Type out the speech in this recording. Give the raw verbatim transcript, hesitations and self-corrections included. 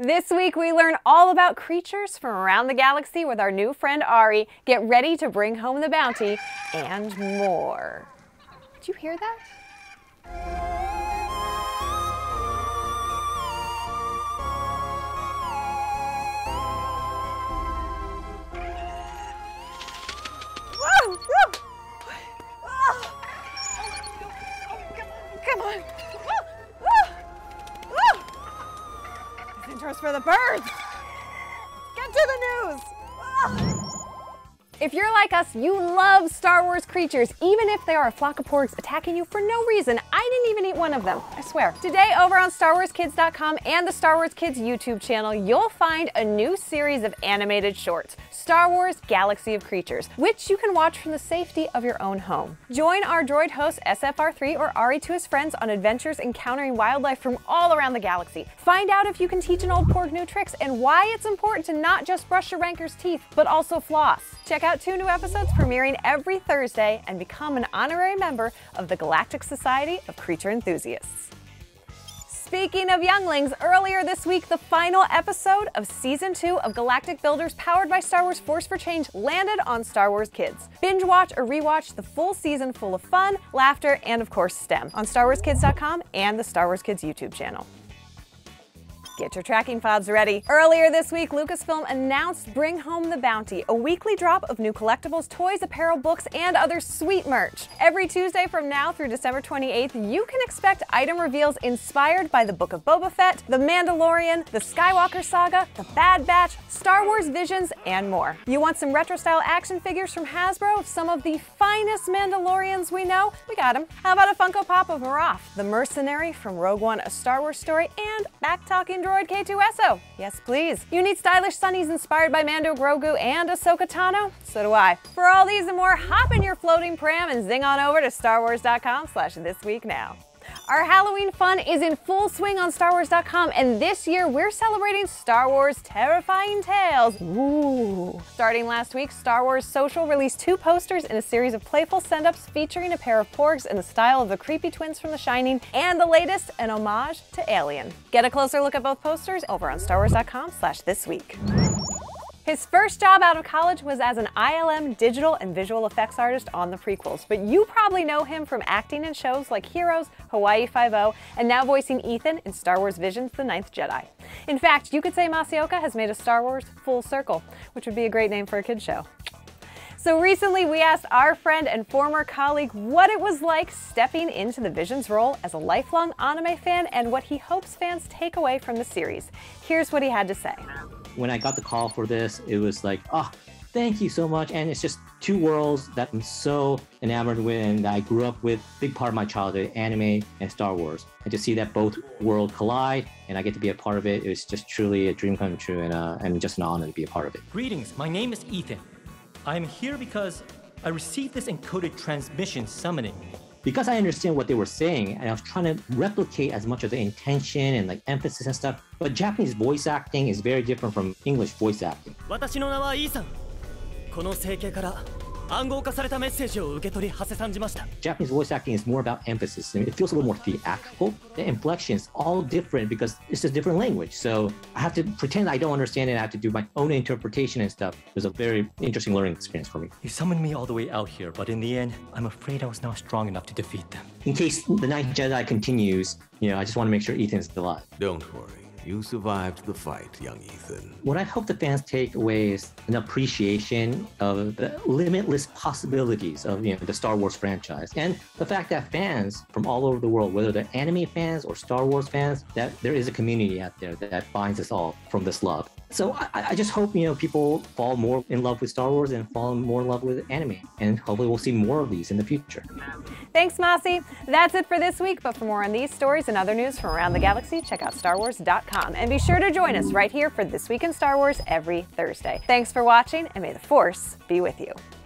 This week we learn all about creatures from around the galaxy with our new friend Ari. Get ready to bring home the bounty and more. Did you hear that? Whoa, whoa. Oh. Come on. This intro's for the birds. Get to the news. If you're like us, you love Star Wars creatures, even if they are a flock of porgs attacking you for no reason. I didn't even eat one of them, I swear. Today, over on Star Wars Kids dot com and the Star Wars Kids YouTube channel, you'll find a new series of animated shorts, Star Wars Galaxy of Creatures, which you can watch from the safety of your own home. Join our droid host S F R three or Ari to his friends on adventures encountering wildlife from all around the galaxy. Find out if you can teach an old porg new tricks and why it's important to not just brush your ranker's teeth, but also floss. Check out two new episodes premiering every Thursday and become an honorary member of the Galactic Society of Creature Enthusiasts. Speaking of younglings, earlier this week, the final episode of Season two of Galactic Builders powered by Star Wars Force for Change landed on Star Wars Kids. Binge watch or rewatch the full season full of fun, laughter, and of course STEM on Star Wars Kids dot com and the Star Wars Kids YouTube channel. Get your tracking fobs ready. Earlier this week, Lucasfilm announced Bring Home the Bounty, a weekly drop of new collectibles, toys, apparel, books, and other sweet merch. Every Tuesday from now through December twenty-eighth, you can expect item reveals inspired by the Book of Boba Fett, The Mandalorian, The Skywalker Saga, The Bad Batch, Star Wars Visions, and more. You want some retro-style action figures from Hasbro of some of the finest Mandalorians we know? We got them. How about a Funko Pop of Maraf, the mercenary from Rogue One, A Star Wars Story, and back-talking droid K two S O. Yes, please. You need stylish sunnies inspired by Mando Grogu and Ahsoka Tano? So do I. For all these and more, hop in your floating pram and zing on over to Star Wars dot com slash this week now. Our Halloween fun is in full swing on Star Wars dot com, and this year we're celebrating Star Wars Terrifying Tales. Ooh. Starting last week, Star Wars Social released two posters in a series of playful send-ups featuring a pair of porgs in the style of the creepy twins from The Shining, and the latest, an homage to Alien. Get a closer look at both posters over on Star Wars dot com slash this week. His first job out of college was as an I L M digital and visual effects artist on the prequels, but you probably know him from acting in shows like Heroes, Hawaii Five-O, and now voicing Ethan in Star Wars Visions: The Ninth Jedi. In fact, you could say Masi Oka has made a Star Wars full circle, which would be a great name for a kid's show. So recently we asked our friend and former colleague what it was like stepping into the Visions role as a lifelong anime fan and what he hopes fans take away from the series. Here's what he had to say. When I got the call for this, it was like, oh, thank you so much. And it's just two worlds that I'm so enamored with and that I grew up with. Big part of my childhood, anime and Star Wars. And to see that both worlds collide and I get to be a part of it, it was just truly a dream come true and, uh, and just an honor to be a part of it. Greetings, my name is Ethan. I'm here because I received this encoded transmission summoning me. Because I understand what they were saying, and I was trying to replicate as much of the intention and like emphasis and stuff, but Japanese voice acting is very different from English voice acting. 私の名はイーサン。この整形から暗号化されたメッセージを受け取り、はせ参じました。 Japanese voice acting is more about emphasis. I mean, it feels a little more theatrical. The inflection is all different because it's a different language. So I have to pretend I don't understand it. I have to do my own interpretation and stuff. It was a very interesting learning experience for me. You summoned me all the way out here, but in the end, I'm afraid I was not strong enough to defeat them. In case the Ninth Jedi continues, you know, I just want to make sure Ethan's still alive. Don't worry. You survived the fight, young Ethan. What I hope the fans take away is an appreciation of the limitless possibilities of, you know, the Star Wars franchise. And the fact that fans from all over the world, whether they're anime fans or Star Wars fans, that there is a community out there that binds us all from this love. So I, I just hope, you know, people fall more in love with Star Wars and fall more in love with anime. And hopefully we'll see more of these in the future. Thanks, Masi. That's it for this week, but for more on these stories and other news from around the galaxy, check out Star Wars dot com. And be sure to join us right here for This Week in Star Wars every Thursday. Thanks for watching, and may the Force be with you.